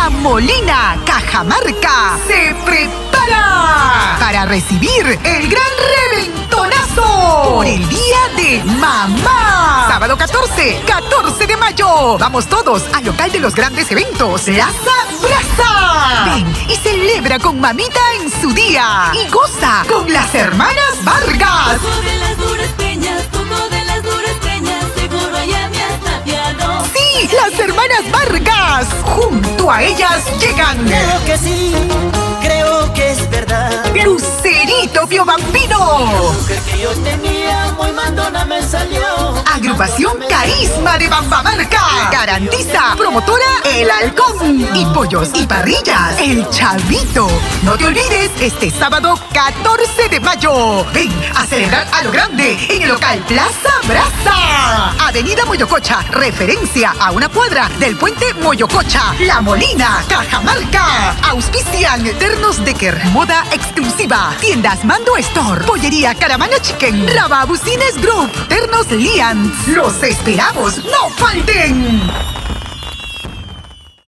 La Molina Cajamarca se prepara para recibir el gran reventonazo por el Día de Mamá. Sábado 14 de mayo. Vamos todos al local de los grandes eventos, Plaza Brasa. Ven y celebra con mamita en su día y goza con las hermanas Vargas. Sí, las hermanas Vargas. Junto a ellas llegan. Creo que sí, creo que es verdad. Lucerito Biobambino. Mujer que yo tenía muy mandona me salió. Agrupación Carisma de Bambamarca. Garantiza promotora El Halcón. Y pollos y parrillas El Chavito. No te olvides, este sábado 14 de mayo. Ven a celebrar a lo grande en el local Plaza Brasa. Avenida Moyococha, referencia a una cuadra del puente Moyococha. La Molina Cajamarca. Auspician Ternos Decker, moda exclusiva. Tiendas Mando Store, Pollería Caramana Chicken, Rababucines Group, Ternos Lians. Los esperamos, no falten.